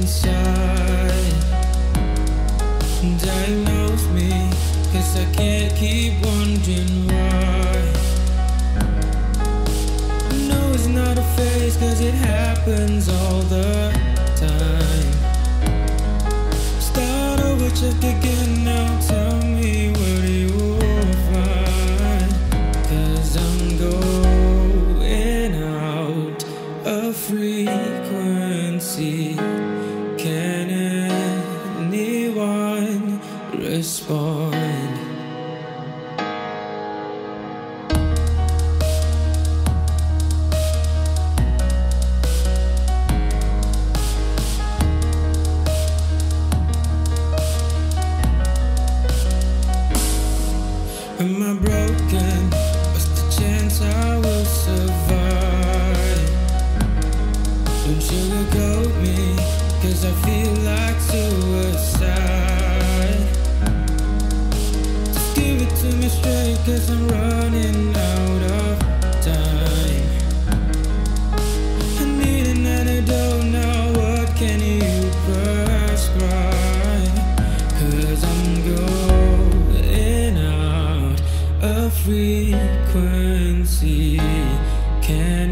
inside. Diagnose me, 'cause I can't keep wondering why. No, it's not a phase, 'cause it happens all the time. Start over, check again now, tell me what you will find. 'Cause I'm going out of frequency. Can anyone respond? Am I broken? What's the chance I will survive? Don't sugarcoat me, 'cause I feel like suicide. Just give it to me straight, 'cause I'm running out of time. I need an antidote now, what can you prescribe? 'Cause I'm going out of frequency. Can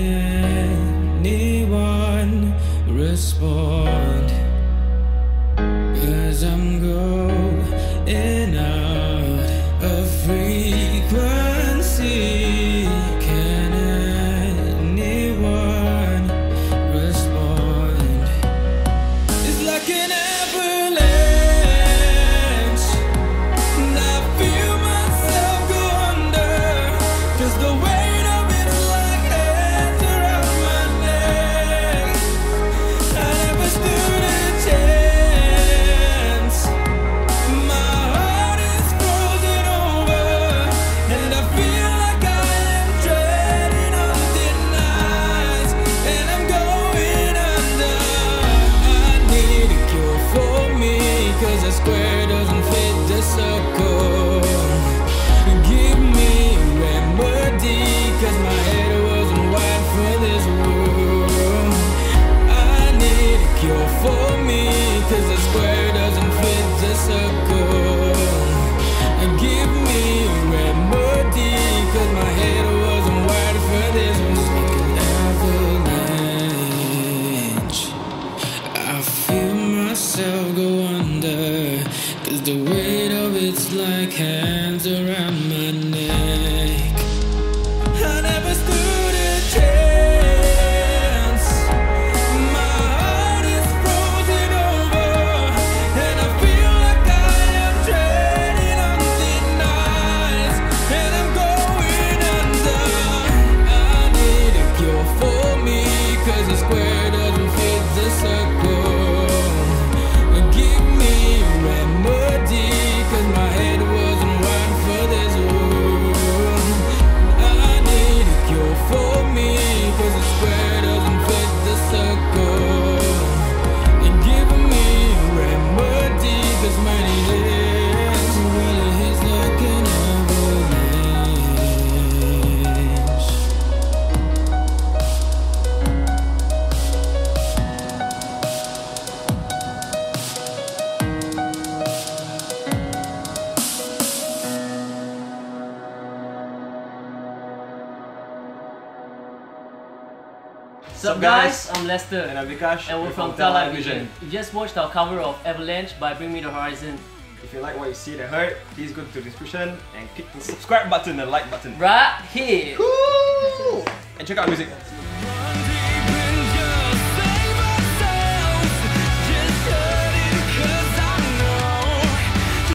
anyone respond? 'Cause I'm going out of frequency. Can anyone respond? It's like an avalanche, and I feel myself go under. 'Cause the weight of it's like hands around my neck. I never stood a chance. My heart is frozen over, and I feel like I am treading on thin ice, and I'm going under. I need a cure for me, 'cause a square doesn't fit the circle. Give me a remedy, 'cause my head wasn't wired for this room. I need a cure for me, 'cause a square doesn't fit the circle. Give me a remedy, 'cause my head wasn't wired for this room. Avalanche, I feel myself go under, 'cause the weight of it's like hands around my neck. I never stood a chance. My heart is frozen over, and I feel like I am treading on thin ice, and I'm going under. I need a cure for me, 'cause a square doesn't fit the circle. Give me a remedy, 'cause my head wasn't wired for this room. I need a cure for me, 'cause a square doesn't fit the circle. And give me a remedy, 'cause my need is really hits like an avalanche. Sup guys, I'm Lester And I'm Vikash, and we're from Television. You just watched our cover of Avalanche by Bring Me the Horizon. If you like what you see and heard, please go to the description and click the subscribe button and like button. Right here! Woo! And check out music.